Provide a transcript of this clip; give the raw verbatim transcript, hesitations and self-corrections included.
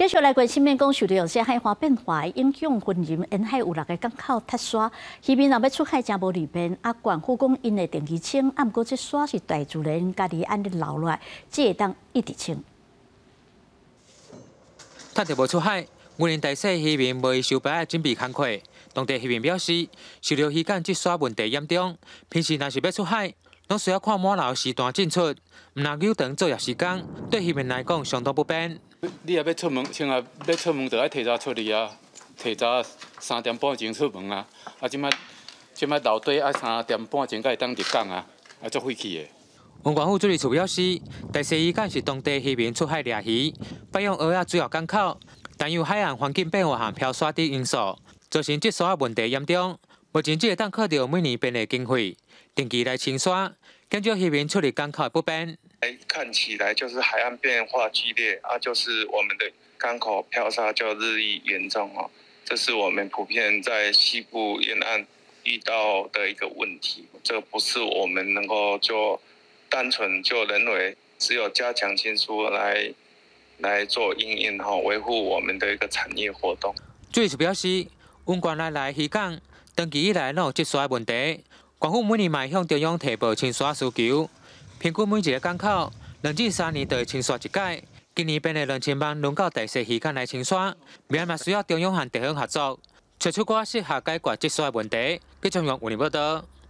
继续来关心面讲，受到些海华变化影响，云林沿海有六个港口塌沙，渔民若要出海真无利便。啊，县府讲因会定期清，啊，毋过这沙是大自然家己安尼留落来，只会当一直清。 趁着无出海，云林大细渔民无伊收白准备工课。当地渔民表示，受到渔港积沙问题严重，平时若是要出海，拢需要看满楼时段进出，毋能久长作业时间，对渔民来讲相当不便。 你也要出门，像啊要出门就要提早出去啊，提早三点半前出门啊。啊，即摆即摆楼底啊三点半前才会当入港啊，啊足费气的。 文管府助理处表示，大溪渔港是当地渔民出海掠鱼、摆用蚵仔主要港口，但由海岸环境变化和漂沙等因素，造成积沙问题严重。目前只会当靠着每年编的经费，定期来清沙，减少渔民出入港口的不便。 看起来就是海岸变化剧烈啊，就是我们的港口漂沙就日益严重哦，这是我们普遍在西部沿岸遇到的一个问题。这不是我们能够就单纯就认为只有加强清疏来来做因应哈，维护我们的一个产业活动。 助理处表示，温管内来渔港长期以来拢有积沙问题，县府每年嘛向中央提报清沙需求。平均每一个港口两至三年就会清刷一届，今年编的两千万轮到大溪渔港来清刷，未来嘛需要中央和地方合作，找出个适合解决积沙的问题。记者用云林报道。